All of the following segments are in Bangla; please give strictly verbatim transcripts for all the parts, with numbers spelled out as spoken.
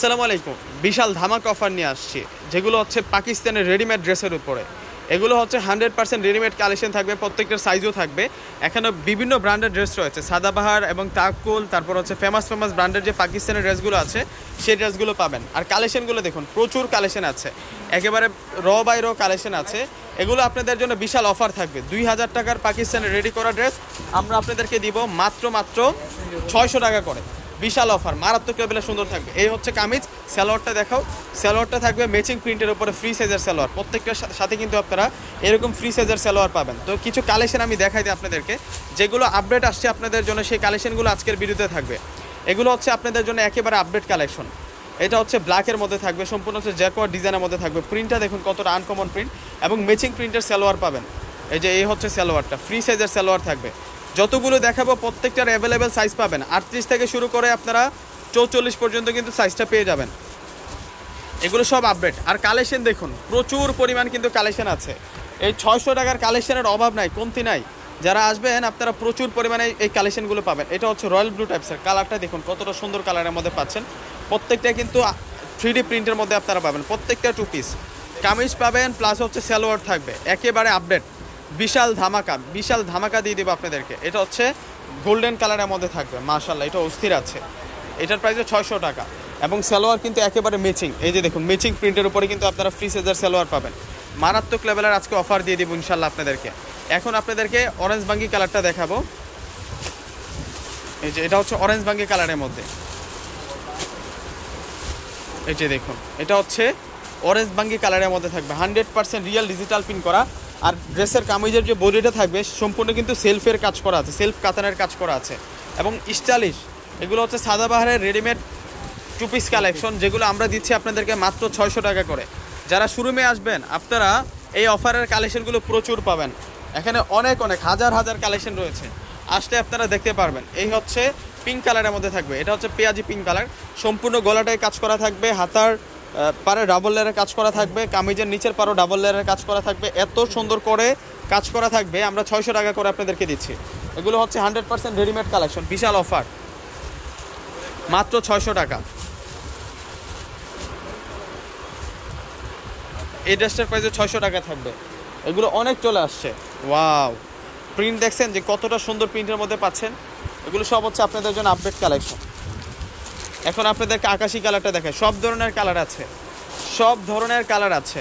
আসসালামু আলাইকুম। বিশাল ধামাকা অফার নিয়ে আসছি, যেগুলো হচ্ছে পাকিস্তানের রেডিমেড ড্রেসের উপরে। এগুলো হচ্ছে হান্ড্রেড পার্সেন্ট রেডিমেড কালেকশন থাকবে, প্রত্যেকটার সাইজও থাকবে। এখানে বিভিন্ন ব্র্যান্ডের ড্রেস রয়েছে, সাদাবাহার এবং তাকুল, তারপর হচ্ছে ফেমাস ফেমাস ব্র্যান্ডের যে পাকিস্তানের ড্রেসগুলো আছে সেই ড্রেসগুলো পাবেন। আর কালেকশনগুলো দেখুন, প্রচুর কালেকশন আছে, একেবারে র বাই র কালেকশন আছে। এগুলো আপনাদের জন্য বিশাল অফার থাকবে। দুই হাজার টাকার পাকিস্তানের রেডি করা ড্রেস আমরা আপনাদেরকে দিব মাত্র মাত্র ছয়শো টাকা করে। বিশাল অফার, মারাত্মক লেভেলে সুন্দর থাকবে। এই হচ্ছে কামিজ, সালোয়ারটা দেখাও। সালোয়ারটা থাকবে ম্যাচিং প্রিন্টের উপরে, ফ্রি সাইজের সালোয়ার। প্রত্যেকটার সাথে কিন্তু আপনারা এরকম ফ্রি সাইজের সালোয়ার পাবেন। তো কিছু কালেকশন আমি দেখাই দিই আপনাদেরকে, যেগুলো আপডেট আসছে আপনাদের জন্য, সেই কালেকশনগুলো আজকের ভিডিওতে থাকবে। এগুলো হচ্ছে আপনাদের জন্য একেবারে আপডেট কালেকশন। এটা হচ্ছে ব্ল্যাকের মধ্যে থাকবে, সম্পূর্ণ হচ্ছে জ্যাকোয়ার ডিজাইনের মধ্যে থাকবে। প্রিন্টটা দেখুন কতটা আনকমন প্রিন্ট, এবং ম্যাচিং প্রিন্টের সালোয়ার পাবেন। এই যে এই হচ্ছে সালোয়ারটা, ফ্রি সাইজের সালোয়ার থাকবে। যতগুলো দেখাবো প্রত্যেকটার অ্যাভেলেবেল সাইজ পাবেন, আটত্রিশ থেকে শুরু করে আপনারা চৌচল্লিশ পর্যন্ত কিন্তু সাইজটা পেয়ে যাবেন। এগুলো সব আপডেট। আর কালেকশন দেখুন, প্রচুর পরিমাণ কিন্তু কালেকশন আছে। এই ছয়শো টাকার কালেকশনের অভাব নাই, কমতি নাই। যারা আসবেন আপনারা প্রচুর পরিমাণে এই কালেকশনগুলো পাবেন। এটা হচ্ছে রয়্যাল ব্লু টাইপসের, কালারটা দেখুন কতটা সুন্দর কালারের মধ্যে পাচ্ছেন। প্রত্যেকটা কিন্তু থ্রি ডি প্রিন্টের মধ্যে আপনারা পাবেন। প্রত্যেকটা টু পিস কামিজ পাবেন, প্লাস হচ্ছে সালোয়ার থাকবে, একেবারে আপডেট। বিশাল ধামাকা, বিশাল ধামাকা দিয়ে দেবো আপনাদেরকে। এটা হচ্ছে গোল্ডেন কালারের মধ্যে থাকবে, মাশাআল্লাহ এটা অস্থির আছে। এটার প্রাইসে ছয়শো টাকা, এবং সালোয়ার কিন্তু একেবারে ম্যাচিং। এই যে দেখুন, ম্যাচিং প্রিন্টের উপরে কিন্তু আপনারা ফ্রি সাইজের সালোয়ার পাবেন। মারাত্মক লেভেলের আজকে অফার দিয়ে দিব ইনশাল্লাহ আপনাদেরকে। এখন আপনাদেরকে অরেঞ্জ বাঙ্গি কালারটা দেখাবো। এই যে এটা হচ্ছে অরেঞ্জ বাঙ্গি কালারের মধ্যে। এই যে দেখুন, এটা হচ্ছে অরেঞ্জ বাঙ্গি কালারের মধ্যে থাকবে, hundred percent real digital print করা। আর ড্রেসের কামিজের যে বডিটা থাকবে সম্পূর্ণ কিন্তু সেলফের কাজ করা আছে, সেলফ কাতানের কাজ করা আছে, এবং স্টাইলিশ। এগুলো হচ্ছে সাদাবাহারের রেডিমেড টু পিস কালেকশন, যেগুলো আমরা দিচ্ছি আপনাদেরকে মাত্র ছয়শো টাকা করে। যারা শোরুমে আসবেন আপনারা এই অফারের কালেকশনগুলো প্রচুর পাবেন। এখানে অনেক অনেক হাজার হাজার কালেকশন রয়েছে, আসলে আপনারা দেখতে পারবেন। এই হচ্ছে পিঙ্ক কালারের মধ্যে থাকবে, এটা হচ্ছে পেঁয়াজি পিঙ্ক কালার। সম্পূর্ণ গলাটায় কাজ করা থাকবে, হাতার পারে ডাবল লেয়ারের কাজ করা থাকবে, কামিজের নিচের পারও ডাবল লেয়ারের কাজ করা থাকবে। এত সুন্দর করে কাজ করা থাকবে, আমরা ছয়শো টাকা করে আপনাদেরকে দিচ্ছি। এগুলো হচ্ছে হান্ড্রেড পার্সেন্ট রেডিমেড কালেকশন, বিশাল অফার, মাত্র ছয়শো টাকা। এই ড্রেসটার প্রাইসে ছয়শো টাকা থাকবে। এগুলো অনেক চলে আসছে। ওয়াও, প্রিন্ট দেখছেন যে কতটা সুন্দর প্রিন্টের মধ্যে পাচ্ছেন। এগুলো সব হচ্ছে আপনাদের জন্য আপডেট কালেকশন। এখন আপনাদেরকে আকাশি কালারটা দেখায়, সব ধরনের কালার আছে, সব ধরনের কালার আছে।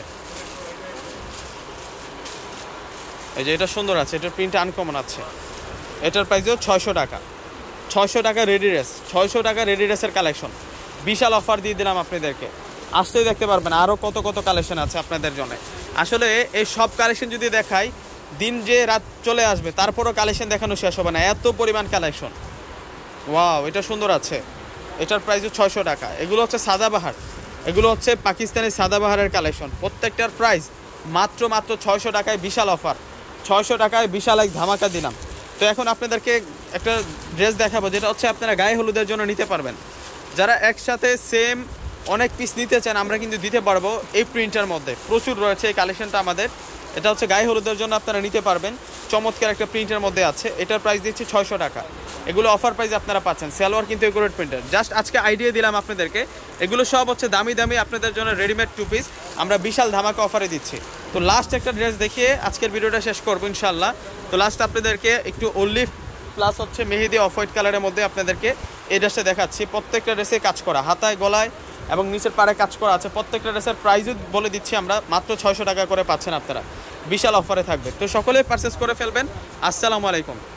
এই যে এটা সুন্দর আছে, এটার প্রিন্ট আনকমন আছে। এটার প্রাইসও ছয়শো টাকা। ছয়শো টাকা রেডি ড্রেস, ছয়শো টাকা রেডি ড্রেসের কালেকশন। বিশাল অফার দিয়ে দিলাম আপনাদেরকে, আসতেই দেখতে পারবেন আরও কত কত কালেকশন আছে আপনাদের জন্য। আসলে এই সব কালেকশন যদি দেখাই, দিন যে রাত চলে আসবে, তারপরও কালেকশন দেখানো শেষ হবে না, এত পরিমাণ কালেকশন। ওয়াও, এটা সুন্দর আছে, এটার প্রাইসও ছয়শো টাকা। এগুলো হচ্ছে সাদাবাহার, এগুলো হচ্ছে পাকিস্তানি সাদাবাহারের কালেকশন। প্রত্যেকটার প্রাইস মাত্র মাত্র ছয়শো টাকায়, বিশাল অফার। ছয়শো টাকায় বিশাল এক ধামাকা দিলাম। তো এখন আপনাদেরকে একটা ড্রেস দেখাবো, যেটা হচ্ছে আপনারা গায়ে হলুদের জন্য নিতে পারবেন। যারা একসাথে সেম অনেক পিস নিতে চান, আমরা কিন্তু দিতে পারবো। এই প্রিন্টের মধ্যে প্রচুর রয়েছে এই কালেকশনটা আমাদের। এটা হচ্ছে গায়ে হলুদের জন্য আপনারা নিতে পারবেন, চমৎকার একটা প্রিন্টের মধ্যে আছে। এটার প্রাইস দিচ্ছি ছয়শো টাকা। এগুলো অফার প্রাইস আপনারা পাচ্ছেন। সালোয়ার কিন্তু একুরেট প্রিন্টের। জাস্ট আজকে আইডিয়া দিলাম আপনাদেরকে। এগুলো সব হচ্ছে দামি দামি আপনাদের জন্য রেডিমেড টু পিস, আমরা বিশাল ধামাকা অফারে দিচ্ছি। তো লাস্ট একটা ড্রেস দেখিয়ে আজকের ভিডিওটা শেষ করবো ইনশাল্লাহ। তো লাস্ট আপনাদেরকে একটু অলিভ প্লাস হচ্ছে মেহেদি অফ হোয়াইট কালারের মধ্যে আপনাদেরকে এই ড্রেসটা দেখাচ্ছি। প্রত্যেকটা ড্রেসে কাজ করা, হাতায় গলায় এবং নিচের পাড়ে কাজ করা আছে। প্রত্যেকটা ড্রেসের প্রাইসও বলে দিচ্ছি আমরা, মাত্র ছয়শো টাকা করে পাচ্ছেন আপনারা। বিশাল অফারে থাকবে, তো সকলেই পারচেস করে ফেলবেন। আসসালামু আলাইকুম।